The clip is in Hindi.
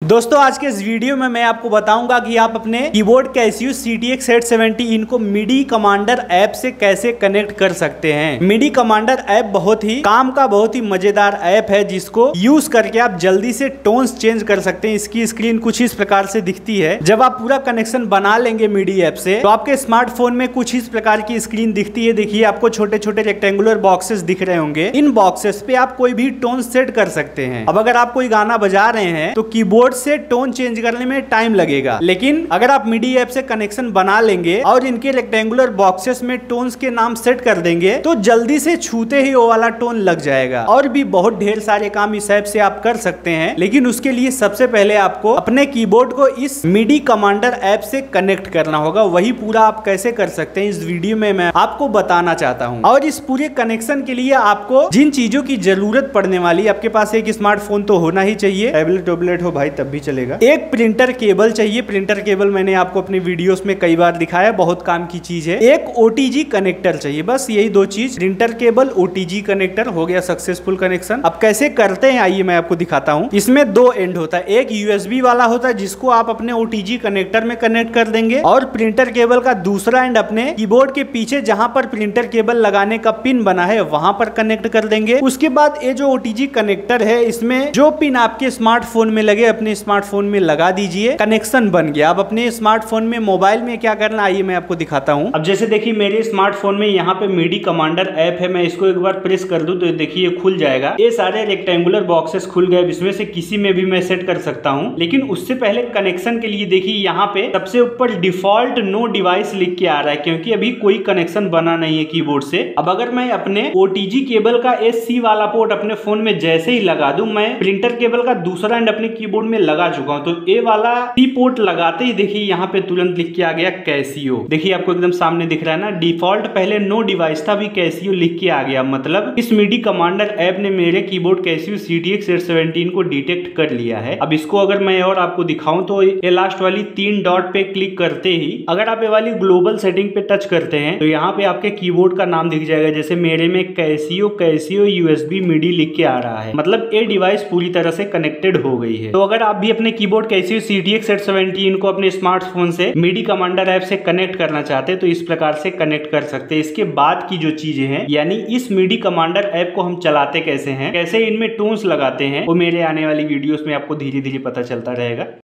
दोस्तों आज के इस वीडियो में मैं आपको बताऊंगा कि आप अपने कीबोर्ड Casio CTX 870 इनको मिडी कमांडर ऐप से कैसे कनेक्ट कर सकते हैं। मिडी कमांडर ऐप बहुत ही मजेदार ऐप है जिसको यूज करके आप जल्दी से टोन्स चेंज कर सकते हैं। इसकी स्क्रीन कुछ इस प्रकार से दिखती है। जब आप पूरा कनेक्शन बना लेंगे मिडी ऐप से तो आपके स्मार्टफोन में कुछ इस प्रकार की स्क्रीन दिखती है। देखिए आपको छोटे छोटे रेक्टेंगुलर बॉक्सेस दिख रहे होंगे। इन बॉक्सेस पे आप कोई भी टोन सेट कर सकते हैं। अब अगर आप कोई गाना बजा रहे हैं तो कीबोर्ड से टोन चेंज करने में टाइम लगेगा, लेकिन अगर आप मिडी ऐप से कनेक्शन बना लेंगे और इनके रेक्टेंगुलर बॉक्सेस में टोन्स के नाम सेट कर देंगे तो जल्दी से छूते ही वो वाला टोन लग जाएगा। और भी बहुत ढेर सारे काम इस ऐप से आप कर सकते हैं, लेकिन उसके लिए सबसे पहले आपको अपने कीबोर्ड को इस मिडी कमांडर ऐप से कनेक्ट करना होगा। वही पूरा आप कैसे कर सकते हैं इस वीडियो में मैं आपको बताना चाहता हूँ। और इस पूरे कनेक्शन के लिए आपको जिन चीजों की जरूरत पड़ने वाली, आपके पास एक स्मार्टफोन तो होना ही चाहिए, टैबलेट हो भाई तब भी चलेगा। एक प्रिंटर केबल चाहिए। प्रिंटर केबल मैंने आपको अपनी वीडियोस में कई बार दिखाया, बहुत काम की चीज है। एक ओटीजी कनेक्टर चाहिए, बस यही दो चीज, प्रिंटर केबल ओटीजी कनेक्टर, हो गया सक्सेसफुल कनेक्शन। अब कैसे करते हैं आइए मैं आपको दिखाता हूँ। इसमें दो एंड होता है, एक यूएसबी वाला होता है जिसको आप अपने ओटीजी कनेक्टर में कनेक्ट कर देंगे, और प्रिंटर केबल का दूसरा एंड अपने कीबोर्ड के पीछे जहां पर प्रिंटर केबल लगाने का पिन बना है वहां पर कनेक्ट कर देंगे। उसके बाद ये जो ओटीजी कनेक्टर है इसमें जो पिन आपके स्मार्टफोन में लगे अपने स्मार्टफोन में लगा दीजिए। कनेक्शन बन गया। अब अपने स्मार्टफोन में मोबाइल में क्या करना आइए मैं आपको दिखाता हूं। अब जैसे देखिए मेरे स्मार्टफोन में यहाँ पे मिडी कमांडर ऐप है, मैं इसको एक बार प्रेस कर दूं तो देखिए खुल जाएगा। ये सारे रेक्टेंगुलर बॉक्सेस खुल गए। इसमें से किसी में भी मैं सेट कर सकता हूं, लेकिन उससे पहले कनेक्शन के लिए देखिए यहाँ पे सबसे ऊपर डिफॉल्ट नो डिवाइस लिख के आ रहा है, क्योंकि अभी कोई कनेक्शन बना नहीं है कीबोर्ड से। अब अगर मैं अपने ओटीजी केबल का SC वाला पोर्ट अपने फोन में जैसे ही लगा दूं, मैं प्रिंटर केबल का दूसरा एंड अपने कीबोर्ड में लगा चुका हूं, तो ए वाला सी पोर्ट लगाते ही देखिए यहाँ पे तुरंत लिख के आ गया कैसियो। देखिए आपको एकदम सामने दिख रहा है ना, डिफॉल्ट पहले नो डिवाइस था, अभी कैसियो लिख के आ गया। मतलब इस मिडी कमांडर ऐप ने मेरे कीबोर्ड कैसियो CTX 870 को डिटेक्ट कर लिया है। अब इसको अगर मैं और आपको दिखाऊं तो ये लास्ट वाली 3 डॉट पे क्लिक करते ही अगर आप ये वाली ग्लोबल सेटिंग पे टच करते हैं तो यहाँ पे आपके कीबोर्ड का नाम दिख जाएगा। जैसे मेरे में कैसियो USB मिडी लिख के आ रहा है, मतलब ये डिवाइस पूरी तरह से कनेक्टेड हो गई है। तो अगर आप भी अपने कीबोर्ड Casio CTX 870 को अपने स्मार्टफोन से मिडी कमांडर ऐप से कनेक्ट करना चाहते हैं तो इस प्रकार से कनेक्ट कर सकते हैं। इसके बाद की जो चीजें हैं, यानी इस मिडी कमांडर ऐप को हम चलाते कैसे हैं, कैसे इनमें टोन्स लगाते हैं, वो मेरे आने वाली वीडियोस में आपको धीरे धीरे पता चलता रहेगा।